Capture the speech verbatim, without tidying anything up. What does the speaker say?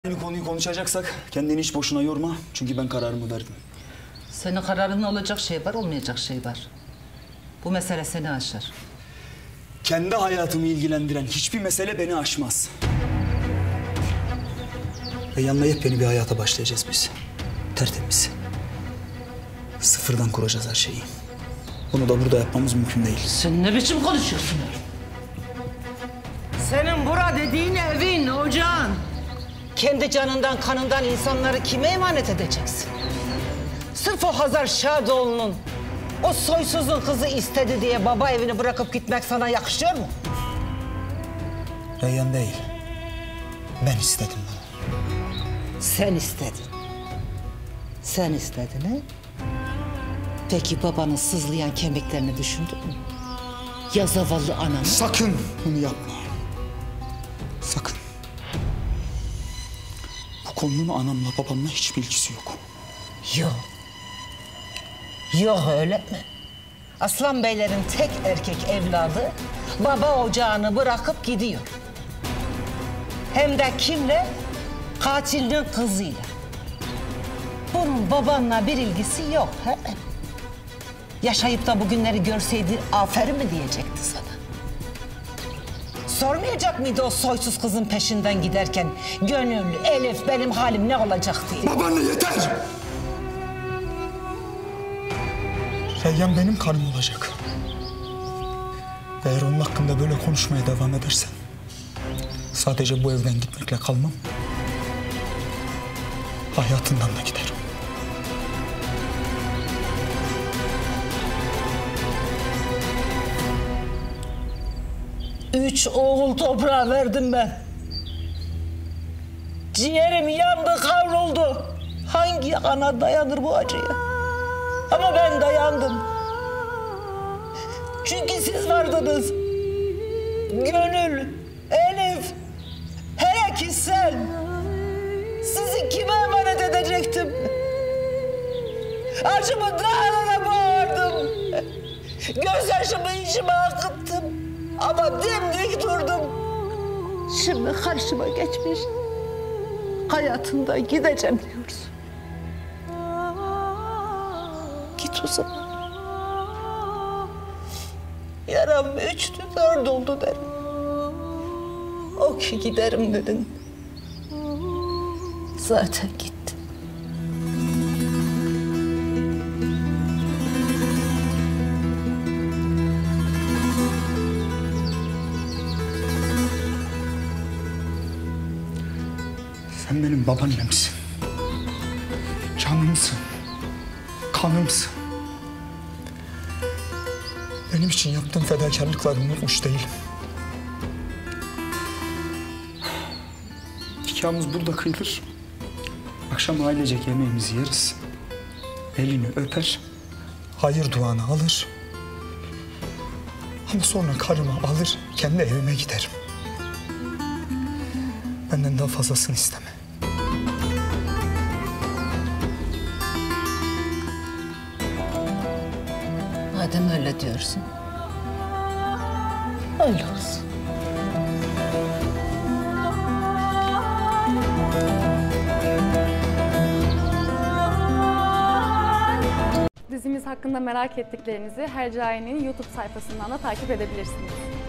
Aynı konuyu konuşacaksak kendini hiç boşuna yorma. Çünkü ben kararımı verdim. Senin kararında olacak şey var, olmayacak şey var. Bu mesele seni aşar. Kendi hayatımı ilgilendiren hiçbir mesele beni aşmaz. Ve yanına yepyeni bir hayata başlayacağız biz. Tertemiz. Sıfırdan kuracağız her şeyi. Bunu da burada yapmamız mümkün değil. Sen ne biçim konuşuyorsun öyle? Senin bura dediğin evin, ocağın. Kendi canından, kanından insanları kime emanet edeceksin? Sırf o Hazar Şadoğlu'nun, o soysuzun kızı istedi diye baba evini bırakıp gitmek sana yakışıyor mu? Reyhan değil. Ben istedim bunu. Sen istedin. Sen istedin he? Peki babanın sızlayan kemiklerini düşündün mü? Ya zavallı ananı? Sakın bunu yapma. Sakın. Bu konunun anamla babamla hiçbir ilgisi yok. Yok. Yok öyle mi? Aslan Beylerin tek erkek evladı baba ocağını bırakıp gidiyor. Hem de kimle? Katilin kızıyla. Bunun babanla bir ilgisi yok. He? Yaşayıp da bugünleri görseydi aferin mi diyecekti sana? Sormayacak mıydı o soysuz kızın peşinden giderken? Gönül, Elif, benim halim ne olacak diye. Babaanne yeter! Reyhan benim karım olacak. Ve eğer onun hakkında böyle konuşmaya devam edersen sadece bu evden gitmekle kalmam, hayatından da giderim. Üç oğul toprağa verdim ben. Ciğerim yandı, kavruldu. Hangi ana dayanır bu acıya? Ama ben dayandım. Çünkü siz vardınız. Gönül, Elif, hele ki sen. Sizi kime emanet edecektim? Acımı dağlara boğardım. Gözyaşımı içime akıttım. Ama dimdik durdum. Şimdi karşıma geçmiş. Hayatından gideceğim diyorsun. Git o zaman. Yaram üçtü, dört oldu derim. O ki giderim dedin. Zaten gitti. Sen benim babaannemsin. Canımsın. Kanımsın. Benim için yaptığın fedakarlıkları unutmuş değilim. Nikahımız burada kıyılır. Akşam ailecek yemeğimizi yeriz. Elini öper. Hayır duanı alır. Ama sonra karımı alır, kendi evime giderim. Benden daha fazlasını isteme. Madem öyle diyorsun, öyle olsun. Dizimiz hakkında merak ettiklerinizi Hercai'nin YouTube sayfasından da takip edebilirsiniz.